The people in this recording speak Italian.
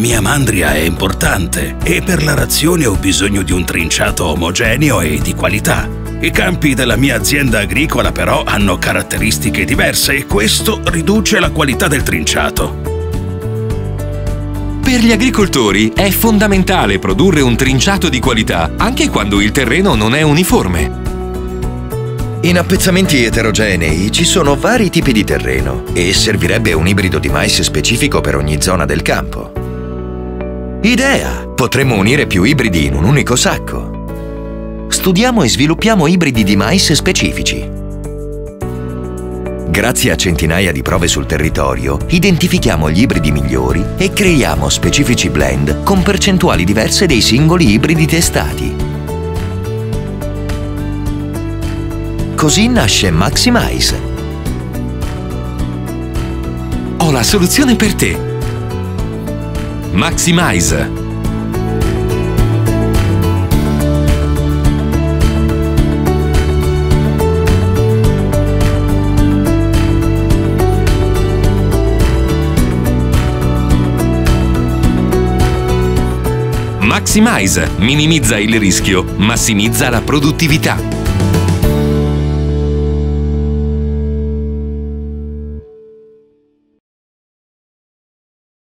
mia mandria è importante e per la razione ho bisogno di un trinciato omogeneo e di qualità. I campi della mia azienda agricola però hanno caratteristiche diverse e questo riduce la qualità del trinciato. Per gli agricoltori è fondamentale produrre un trinciato di qualità anche quando il terreno non è uniforme. In appezzamenti eterogenei ci sono vari tipi di terreno e servirebbe un ibrido di mais specifico per ogni zona del campo. Idea! Potremmo unire più ibridi in un unico sacco. Studiamo e sviluppiamo ibridi di mais specifici. Grazie a centinaia di prove sul territorio, identifichiamo gli ibridi migliori e creiamo specifici blend con percentuali diverse dei singoli ibridi testati. Così nasce Maximize. Ho la soluzione per te. Maximize. Maximize minimizza il rischio, massimizza la produttività.